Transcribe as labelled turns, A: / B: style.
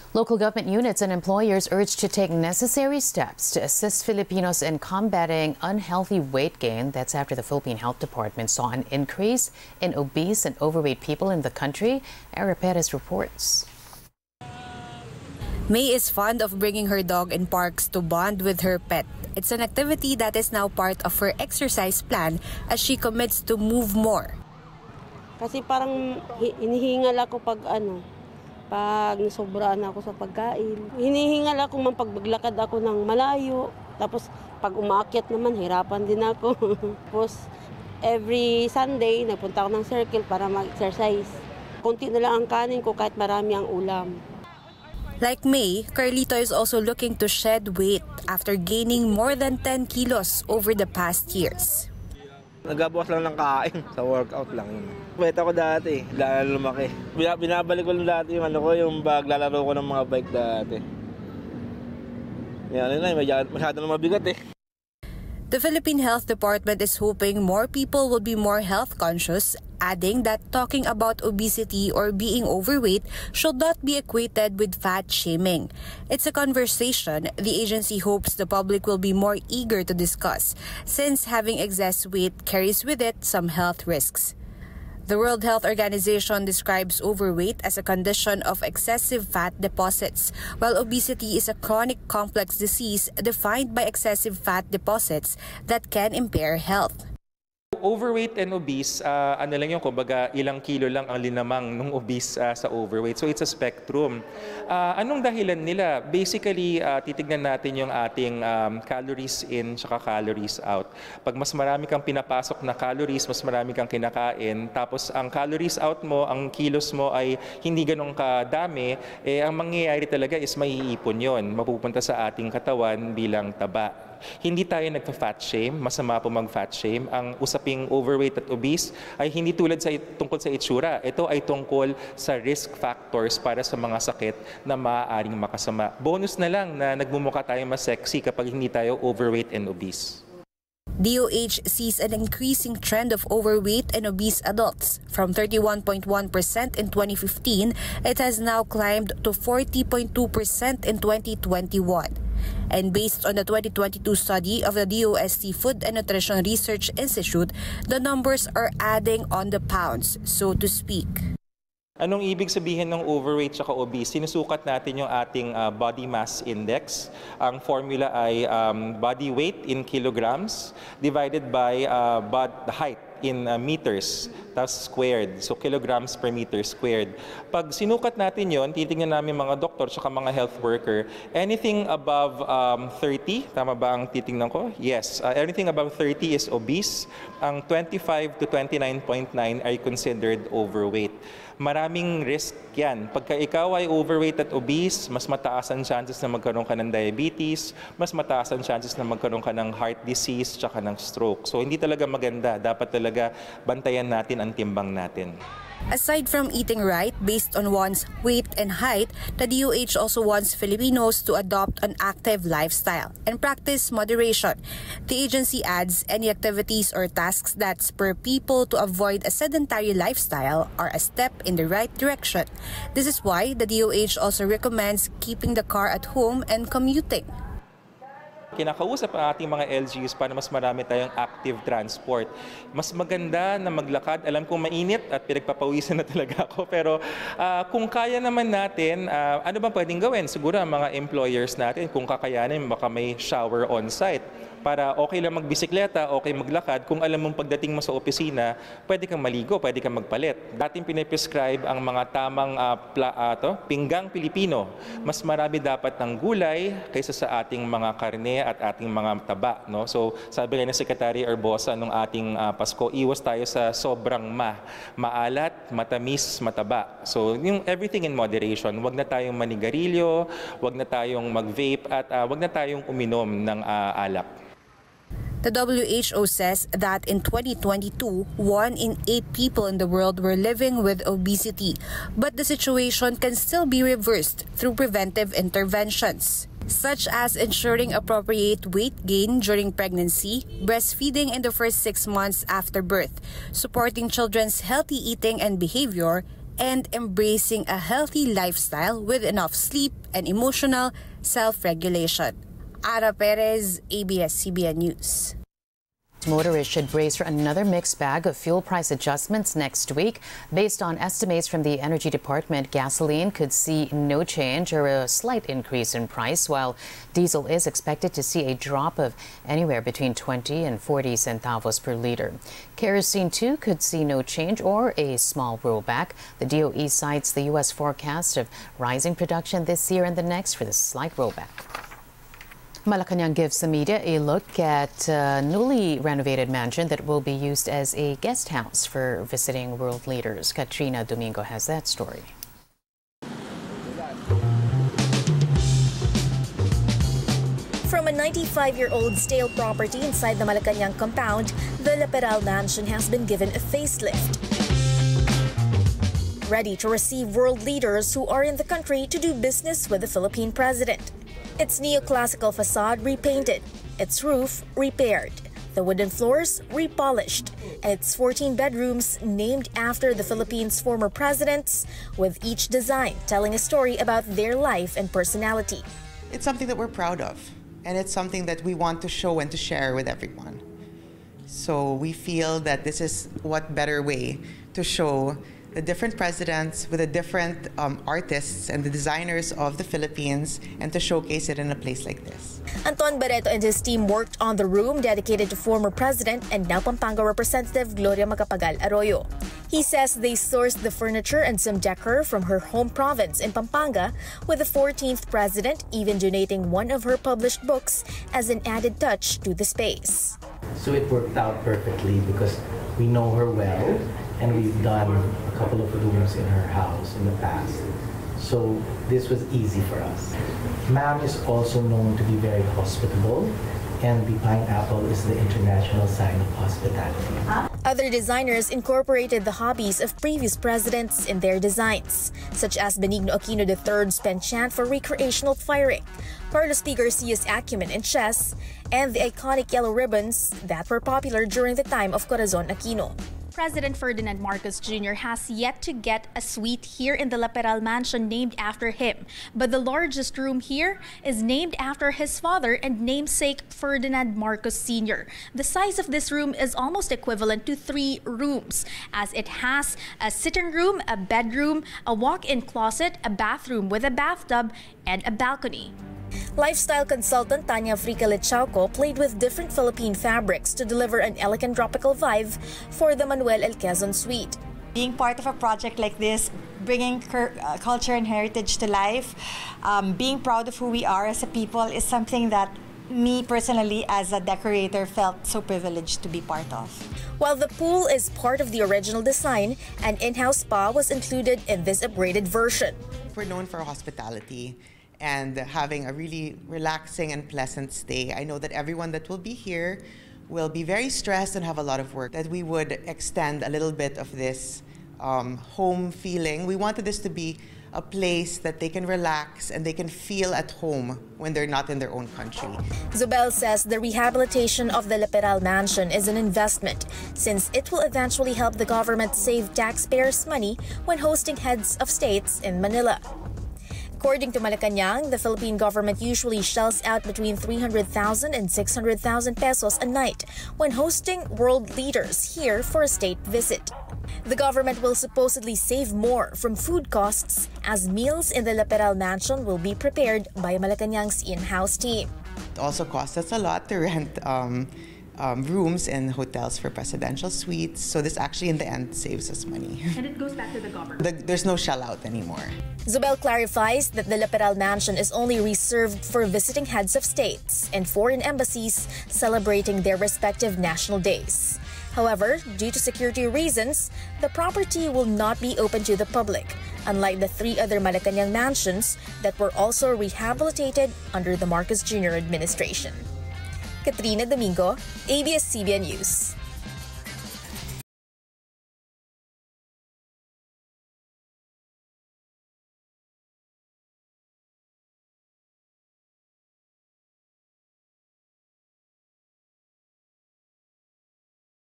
A: Local government units and employers urged to take necessary steps to assist Filipinos in combating unhealthy weight gain. That's after the Philippine Health Department saw an increase in obese and overweight people in the country. Era Perez reports.
B: May is fond of bringing her dog in parks to bond with her pet. It's an activity that is now part of her exercise plan as she commits to move more.
C: Kasi parang hinihingal ako pag nasobraan ako sa pagkain. Hinihingal ako mapaglakad ako ng malayo. Tapos pag umaakyat naman, hirapan din ako. Tapos every Sunday, nagpunta ako ng circle para mag-exercise. Kunti na lang ang kanin ko kahit marami ang ulam.
B: Like May, Carlito is also looking to shed weight after gaining more than 10 kilos over the past years.
D: Nagabukas lang ng kain sa workout lang yun. Wait ako dati, lalo lumaki. Binabalik ko lang dati yung paglalaro ko ng mga bike dati. Yan na, masyado na mabigat eh.
B: The Philippine Health Department is hoping more people will be more health conscious, adding that talking about obesity or being overweight should not be equated with fat shaming. It's a conversation the agency hopes the public will be more eager to discuss, since having excess weight carries with it some health risks. The World Health Organization describes overweight as a condition of excessive fat deposits, while obesity is a chronic complex disease defined by excessive fat deposits that can impair health.
E: Overweight and obese, lang yung kumbaga ilang kilo lang ang linamang ng obese sa overweight. So it's a spectrum. Anong dahilan nila? Basically, titignan natin yung ating calories in tsaka calories out. Pag mas marami kang pinapasok na calories, mas marami kang kinakain, tapos ang calories out mo, ang kilos mo ay hindi ganun kadami, ang mangyayari talaga is maiipon yon, mapupunta sa ating katawan bilang taba. Hindi tayo nagpa-fat shame, masama po mag-fat shame. Ang usaping overweight at obese ay hindi tungkol sa itsura. Ito ay tungkol sa risk factors para sa mga sakit na maaaring makasama. Bonus na lang na nagmumukha tayo mas sexy kapag hindi tayo overweight and obese.
B: DOH sees an increasing trend of overweight and obese adults. From 31.1% in 2015, it has now climbed to 40.2% in 2021. And based on the 2022 study of the DOST Food and Nutrition Research Institute, the numbers are adding on the pounds, so to speak.
E: Anong ibig sabihin ng overweight at obese? Sinusukat natin yung ating body mass index. Ang formula ay body weight in kilograms divided by the height in meters, tas squared. So kilograms per meter squared. Pag sinukat natin yon, titingnan namin mga doktor at mga health worker, anything above 30, tama ba ang titingnan ko? Yes. Anything above 30 is obese. Ang 25 to 29.9 ay considered overweight. Maraming risk yan. Pagka ikaw ay overweight at obese, mas mataas ang chances na magkaroon ka ng diabetes, mas mataas ang chances na magkaroon ka ng heart disease tsaka ng stroke. So hindi talaga maganda. Dapat talaga bantayan natin ang timbang natin.
B: Aside from eating right based on one's weight and height, the DOH also wants Filipinos to adopt an active lifestyle and practice moderation. The agency adds any activities or tasks that spur people to avoid a sedentary lifestyle are a step in the right direction. This is why the DOH also recommends keeping the car at home and commuting.
E: Kinakausap ang ating mga LGUs para mas marami tayong active transport. Mas maganda na maglakad. Alam kong mainit at pinagpapawisan na talaga ako. Pero kung kaya naman natin, ano ba pwedeng gawin? Siguro ang mga employers natin, kung kakayanin, baka may shower on-site. Para okay lang magbisikleta, okay maglakad. Kung alam mong pagdating mo sa opisina, pwede kang maligo, pwede kang magpalit. Dating piniprescribe ang mga tamang pinggang Pilipino. Mas marami dapat ng gulay kaysa sa ating mga karne at ating mga taba. No? So sabi nga ng Secretary Herbosa nung ating Pasko, iwas tayo sa sobrang maalat, matamis, mataba. So yung everything in moderation. Huwag na tayong manigarilyo, huwag na tayong mag-vape at huwag na tayong uminom ng alak.
B: The WHO says that in 2022, 1 in 8 people in the world were living with obesity, but the situation can still be reversed through preventive interventions, such as ensuring appropriate weight gain during pregnancy, breastfeeding in the first 6 months after birth, supporting children's healthy eating and behavior, and embracing a healthy lifestyle with enough sleep and emotional self-regulation. Ara Perez, ABS-CBN News.
A: Motorists should brace for another mixed bag of fuel price adjustments next week. Based on estimates from the Energy Department, gasoline could see no change or a slight increase in price, while diesel is expected to see a drop of anywhere between 20 and 40 centavos per liter. Kerosene, too, could see no change or a small rollback. The DOE cites the U.S. forecast of rising production this year and the next for the slight rollback. Malacanang gives the media a look at a newly renovated mansion that will be used as a guest house for visiting world leaders. Katrina Domingo has that story.
F: From a 95-year-old stale property inside the Malacanang compound, the Laperal Mansion has been given a facelift. Ready to receive world leaders who are in the country to do business with the Philippine president. Its neoclassical facade repainted, its roof repaired, the wooden floors repolished, and its 14 bedrooms named after the Philippines' former presidents, with each design telling a story about their life and personality.
G: It's something that we're proud of, and it's something that we want to show and to share with everyone. So we feel that this is what better way to show the different presidents with the different artists and the designers of the Philippines, and to showcase it in a place like this.
F: Anton Barreto and his team worked on the room dedicated to former president and now Pampanga Representative Gloria Macapagal Arroyo. He says they sourced the furniture and some decor from her home province in Pampanga, with the 14th president even donating one of her published books as an added touch to the space.
H: So it worked out perfectly because we know her well, and we've done a couple of rooms in her house in the past. So this was easy for us. Ma'am is also known to be very hospitable, and the pineapple is the international sign of hospitality.
F: Other designers incorporated the hobbies of previous presidents in their designs, such as Benigno Aquino III's penchant for recreational firing, Carlos P. Garcia's acumen in chess, and the iconic yellow ribbons that were popular during the time of Corazon Aquino.
I: President Ferdinand Marcos Jr. has yet to get a suite here in the Laperal Mansion named after him. But the largest room here is named after his father and namesake Ferdinand Marcos Sr. The size of this room is almost equivalent to 3 rooms, as it has a sitting room, a bedroom, a walk-in closet, a bathroom with a bathtub, and a balcony.
F: Lifestyle consultant Tanya Fricalechauco played with different Philippine fabrics to deliver an elegant tropical vibe for the Manuel El Quezon suite.
J: Being part of a project like this, bringing culture and heritage to life, being proud of who we are as a people is something that me personally as a decorator felt so privileged to be part of.
F: While the pool is part of the original design, an in-house spa was included in this upgraded version.
G: We're known for hospitality and having a really relaxing and pleasant stay. I know that everyone that will be here will be very stressed and have a lot of work, that we would extend a little bit of this home feeling. We wanted this to be a place that they can relax and they can feel at home when they're not in their own country.
F: Zobel says the rehabilitation of the Laperal Mansion is an investment, since it will eventually help the government save taxpayers' money when hosting heads of states in Manila. According to Malacanang, the Philippine government usually shells out between 300,000 and 600,000 pesos a night when hosting world leaders here for a state visit. The government will supposedly save more from food costs, as meals in the Laperal Mansion will be prepared by Malacanang's in-house team.
G: It also costs us a lot to rent rooms in hotels for presidential suites. So this actually in the end saves us money.
I: And it goes back to the government.
G: There's no shell out anymore.
F: Zobel clarifies that the Laperal Mansion is only reserved for visiting heads of states and foreign embassies celebrating their respective national days. However, due to security reasons, the property will not be open to the public, unlike the 3 other Malacanang mansions that were also rehabilitated under the Marcos Jr. administration. Katrina Domingo, ABS-CBN News.